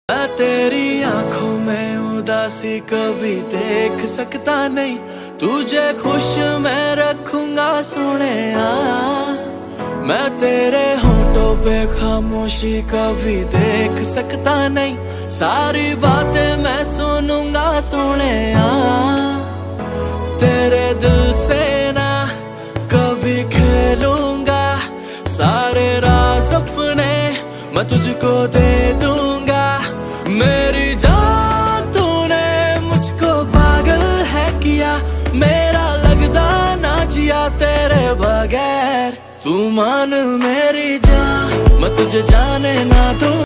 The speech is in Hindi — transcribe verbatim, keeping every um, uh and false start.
मैं तेरी आंखों में उदासी कभी देख सकता नहीं, तुझे खुश मैं रखूंगा सोनिया। मैं तेरे होठों पे खामोशी कभी देख सकता नहीं, सारी बातें मैं सुनूंगा सोनिया। तेरे दिल से ना कभी खेलूंगा, सारे राज अपने मैं तुझको दे दूंगा। मेरी जान तूने मुझको पागल है किया, मेरा लगदा ना जिया तेरे बगैर। तू मान मेरी जान, मैं तुझे जाने ना दूं।